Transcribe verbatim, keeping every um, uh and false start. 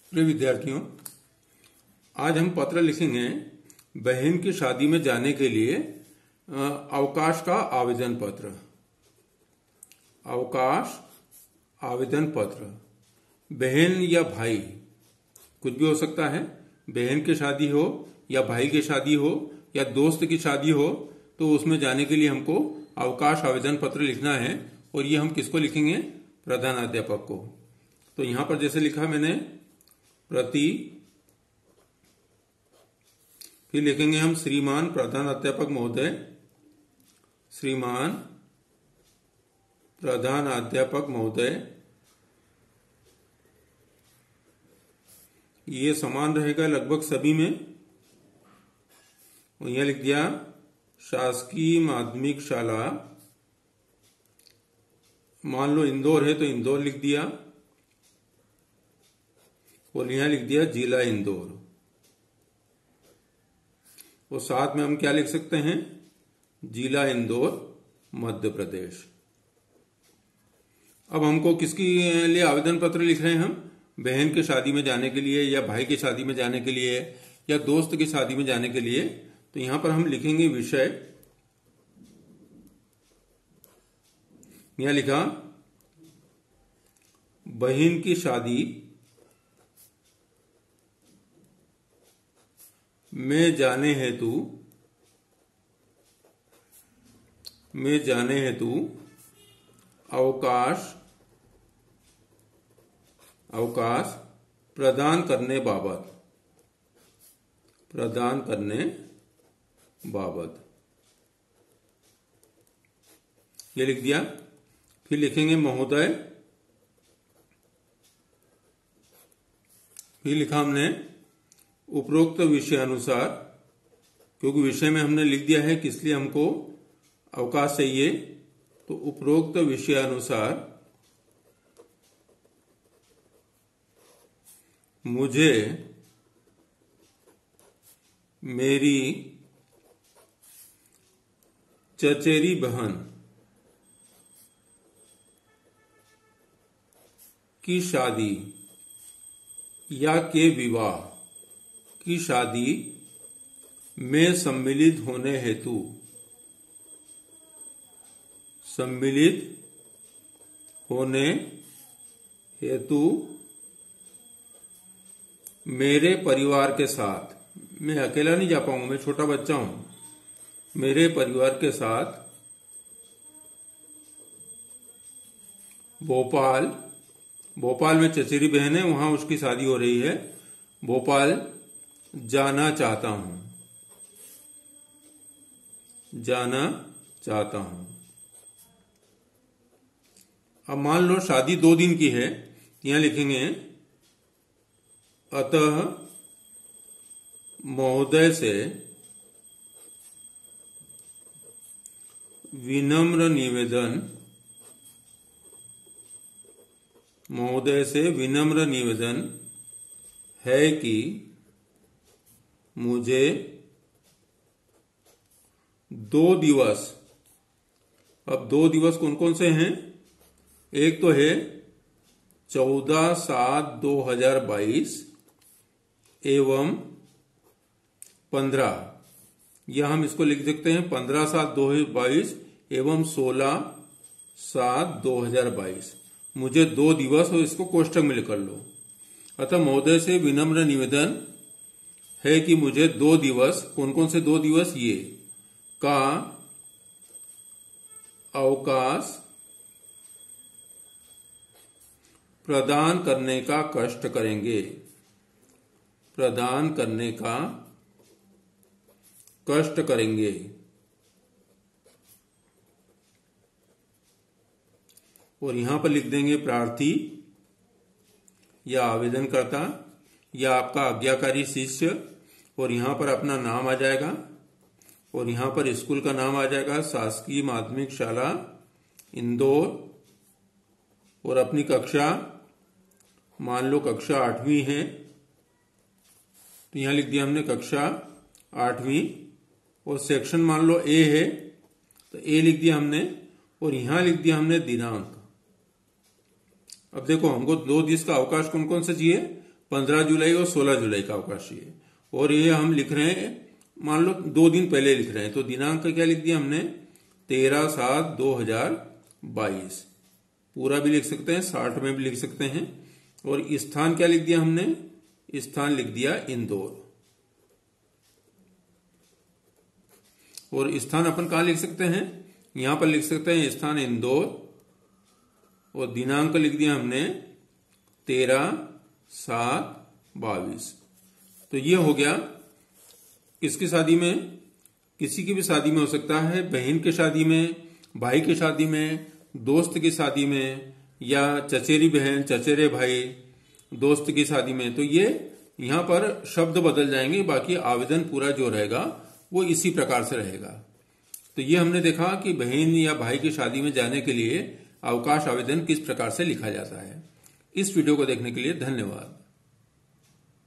प्रिय विद्यार्थियों, आज हम पत्र लिखेंगे बहन की शादी में जाने के लिए अवकाश का आवेदन पत्र। अवकाश आवेदन पत्र। बहन या भाई कुछ भी हो सकता है। बहन की शादी हो या भाई की शादी हो या दोस्त की शादी हो तो उसमें जाने के लिए हमको अवकाश आवेदन पत्र लिखना है। और ये हम किसको लिखेंगे? प्रधानाध्यापक को। तो यहां पर जैसे लिखा मैंने प्रति, फिर लिखेंगे हम श्रीमान प्रधानाध्यापक महोदय, श्रीमान प्रधानाध्यापक महोदय। ये समान रहेगा लगभग सभी में। और यह लिख दिया शासकीय माध्यमिक शाला, मान लो इंदौर है तो इंदौर लिख दिया, और यहां लिख दिया जिला इंदौर। और साथ में हम क्या लिख सकते हैं? जिला इंदौर, मध्य प्रदेश। अब हमको किसके लिए आवेदन पत्र लिख रहे हैं? हम बहन की शादी में जाने के लिए या भाई की शादी में जाने के लिए या दोस्त की शादी में जाने के लिए। तो यहां पर हम लिखेंगे विषय। यहां लिखा बहन की शादी में जाने हेतु में जाने हेतु अवकाश अवकाश प्रदान करने बाबत प्रदान करने बाबत ये लिख दिया। फिर लिखेंगे महोदय। फिर लिखा हमने उपरोक्त विषय अनुसार, क्योंकि विषय में हमने लिख दिया है कि इसलिए हमको अवकाश चाहिए। तो उपरोक्त विषय अनुसार मुझे मेरी चचेरी बहन की शादी या के विवाह की शादी में सम्मिलित होने हेतु सम्मिलित होने हेतु मेरे परिवार के साथ, मैं अकेला नहीं जा पाऊंगा, मैं छोटा बच्चा हूं, मेरे परिवार के साथ भोपाल, भोपाल में चचेरी बहन है, वहां उसकी शादी हो रही है, भोपाल जाना चाहता हूं जाना चाहता हूं। अब मान लो शादी दो दिन की है, यहां लिखेंगे अतः महोदय से विनम्र निवेदन महोदय से विनम्र निवेदन है कि मुझे दो दिवस, अब दो दिवस कौन कौन से हैं? एक तो है चौदह सात दो हजार बाईस एवं पंद्रह, या हम इसको लिख सकते हैं पंद्रह सात दो हजार बाईस एवं सोलह सात दो हजार बाईस। मुझे दो दिवस, और इसको कोष्टक में लिख लो। अतः महोदय से विनम्र निवेदन है कि मुझे दो दिवस, कौन कौन से दो दिवस? ये का अवकाश प्रदान करने का कष्ट करेंगे प्रदान करने का कष्ट करेंगे। और यहां पर लिख देंगे प्रार्थी या आवेदनकर्ता या आपका आज्ञाकारी शिष्य, और यहां पर अपना नाम आ जाएगा, और यहां पर स्कूल का नाम आ जाएगा शासकीय माध्यमिक शाला इंदौर, और अपनी कक्षा, मान लो कक्षा आठवीं है तो यहां लिख दिया हमने कक्षा आठवीं, और सेक्शन मान लो ए है तो ए लिख दिया हमने, और यहां लिख दिया हमने दिनांक। अब देखो हमको दो दिवस का अवकाश कौन कौन सा चाहिए? पंद्रह जुलाई और सोलह जुलाई का अवकाश है। और ये हम लिख रहे हैं, मान लो दो दिन पहले लिख रहे हैं, तो दिनांक का क्या लिख दिया हमने, तेरह सात दो हजार बाईस। पूरा भी लिख सकते हैं, साठ में भी लिख सकते हैं। और स्थान क्या लिख दिया हमने, स्थान लिख दिया इंदौर। और स्थान अपन कहां लिख सकते हैं, यहां पर लिख सकते हैं स्थान इंदौर। और दिनांक लिख दिया हमने तेरह सात बाईस। तो ये हो गया किसकी शादी में, किसी की भी शादी में हो सकता है, बहन की शादी में, भाई की शादी में, दोस्त की शादी में, या चचेरी बहन चचेरे भाई दोस्त की शादी में। तो ये यहां पर शब्द बदल जाएंगे, बाकी आवेदन पूरा जो रहेगा वो इसी प्रकार से रहेगा। तो ये हमने देखा कि बहन या भाई की शादी में जाने के लिए अवकाश आवेदन किस प्रकार से लिखा जाता है। इस वीडियो को देखने के लिए धन्यवाद।